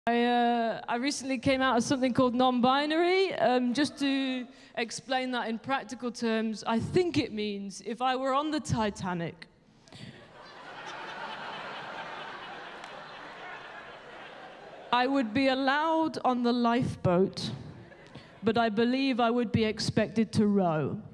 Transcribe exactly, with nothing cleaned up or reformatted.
I, uh, I recently came out of something called non-binary. Um, just to explain that in practical terms, I think it means if I were on the Titanic, I would be allowed on the lifeboat, but I believe I would be expected to row.